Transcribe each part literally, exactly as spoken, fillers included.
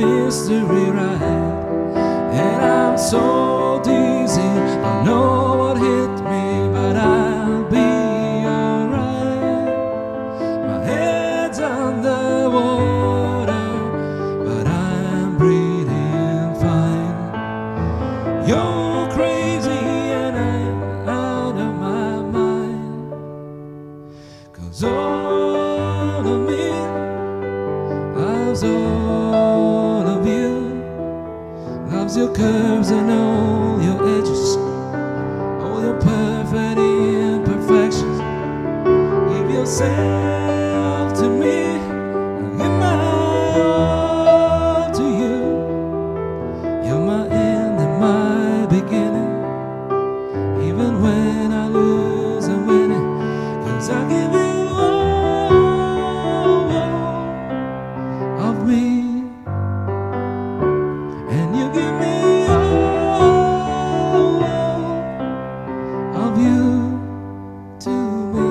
mystery ride, and I'm so dizzy, don't know what hit me, but I'll be alright. My head's underwater, but I'm breathing fine. You're crazy and I'm out of my mind, 'cause all of me loves all of you, loves your curves and all your edges, all your perfect imperfections. Give yourself to me, and give my all to you. You're my end and my beginning, even when I lose I'm winning, 'cause I give you all of me, and you give me all of you to me.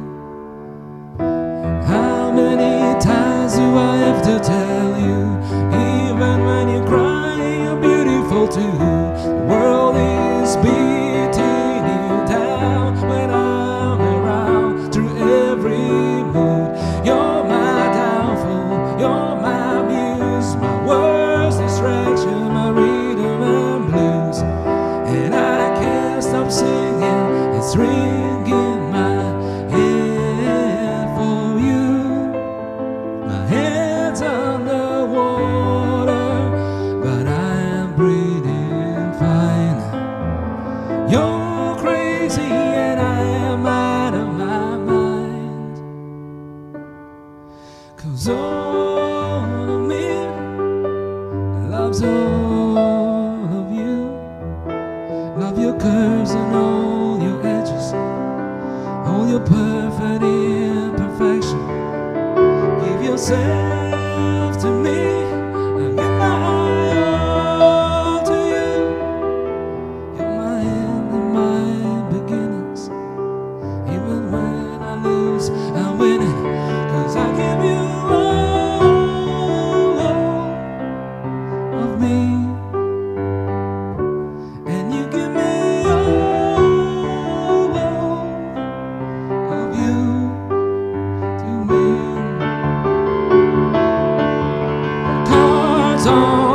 How many times do I have to tell you, even when you cry you're beautiful too? The world is beating you down when I'm around, through every mood. You're my downfall, you're my muse, my worst distraction, my rhythm and blues. And I can't stop singing, it's ringing my head for you. My head's underwater, but I'm breathing fine. You're crazy and I am out of my mind, 'cause all of me loves all of you, love your curves and all your edges, all your perfect imperfection. Give yourself to me, and give my all to you. You're my end and my beginnings, even when I lose I'm winning, 'cause I give you all of me, and you give me all of you to me. Cards on